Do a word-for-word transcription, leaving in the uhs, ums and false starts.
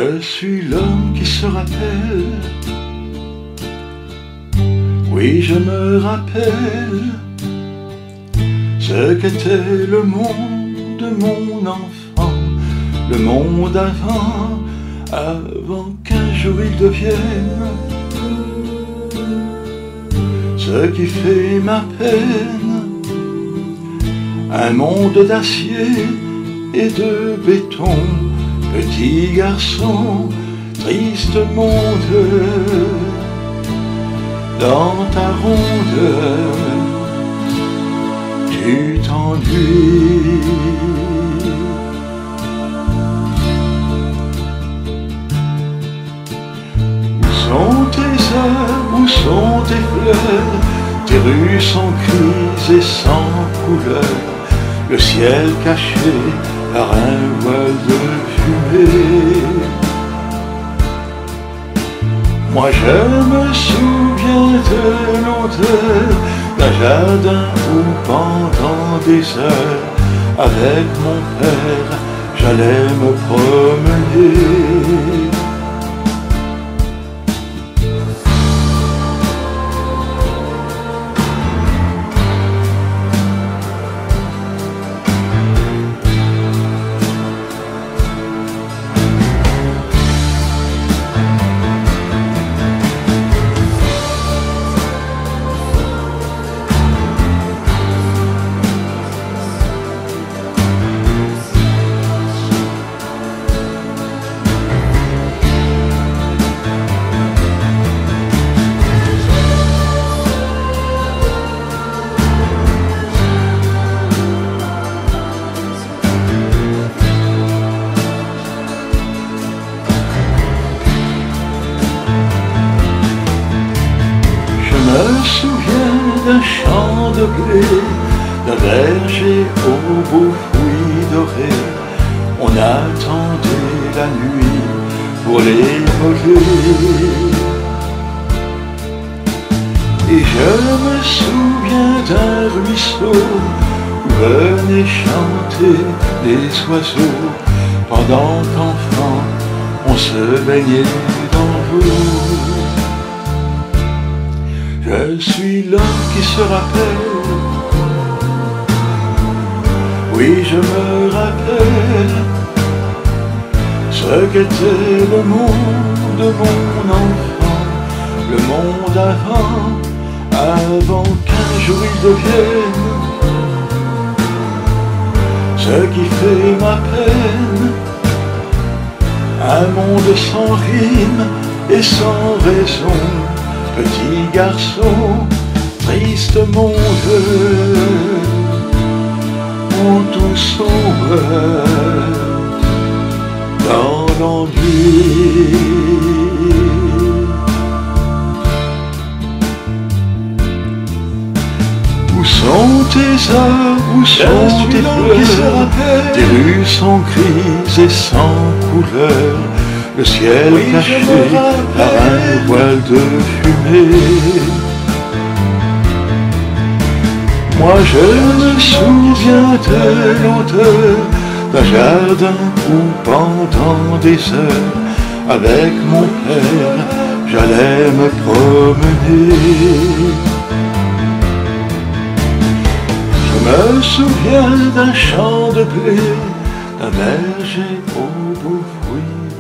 Je suis l'homme qui se rappelle. Oui, je me rappelle ce qu'était le monde de mon enfant, le monde avant, avant qu'un jour il devienne ce qui fait ma peine, un monde d'acier et de béton. Petit garçon, triste monde, dans ta ronde, tu t'ennuies. Où sont tes heures, où sont tes fleurs? Tes rues sont grises et sans couleur, le ciel caché par un voile de fumée. Moi je me souviens de l'odeur d'un jardin où pendant des heures, avec mon père, j'allais me promener. Je me souviens d'un champ de blé, d'un verger aux beaux fruits dorés. On attendait la nuit pour les voler. Et je me souviens d'un ruisseau où venaient chanter les oiseaux, pendant qu'enfant on se baignait dans l'eau. Je suis l'homme qui se rappelle. Oui, je me rappelle ce qu'était le monde de mon enfant, le monde avant, avant qu'un jour il devienne ce qui fait ma peine, un monde sans rime et sans raison. Petit garçon, triste monde, où tout sombre dans l'ennui. Où sont tes heures, où sont tes fleurs? Tes rues sont grises et sans couleur, le ciel oui, caché par un voile de fumée. Moi je me souviens de l'odeur d'un jardin où pendant des heures, avec mon père, j'allais me promener. Je me souviens d'un champ de blé, d'un verger aux beaux fruits